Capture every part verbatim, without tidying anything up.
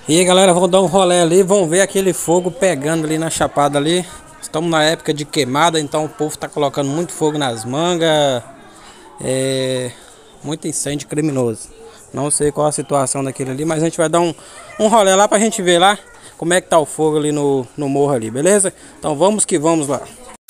E aí galera, vamos dar um rolê ali, vamos ver aquele fogo pegando ali na chapada ali. Estamos na época de queimada, então o povo tá colocando muito fogo nas mangas. É... Muito incêndio criminoso. Não sei qual a situação daquele ali, mas a gente vai dar um, um rolê lá pra gente ver lá como é que tá o fogo ali no, no morro ali, beleza? Então vamos que vamos lá.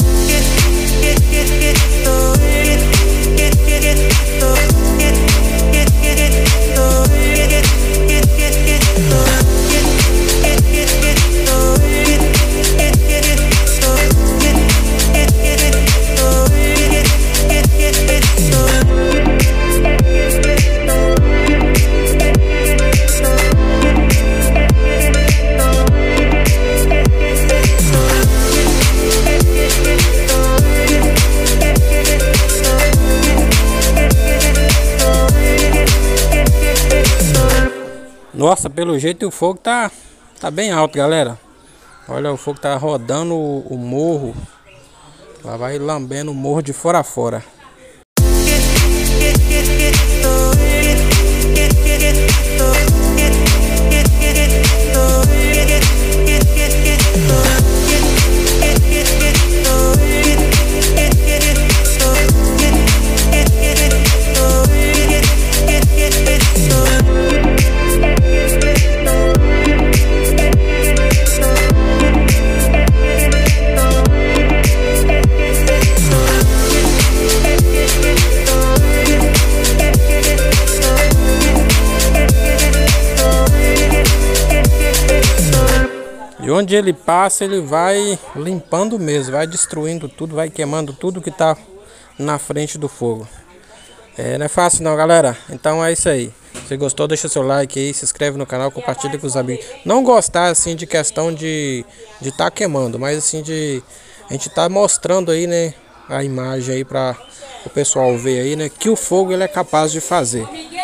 Nossa, pelo jeito o fogo tá, tá bem alto, galera. Olha, o fogo tá rodando o, o morro. Lá vai lambendo o morro de fora a fora. E onde ele passa, ele vai limpando mesmo, vai destruindo tudo, vai queimando tudo que tá na frente do fogo. É, não é fácil não, galera. Então é isso aí. Se gostou, deixa seu like aí, se inscreve no canal, compartilha com os amigos. Não gostar assim de questão de de tá queimando, mas assim de a gente tá mostrando aí, né, a imagem aí para o pessoal ver aí, né, que o fogo ele é capaz de fazer.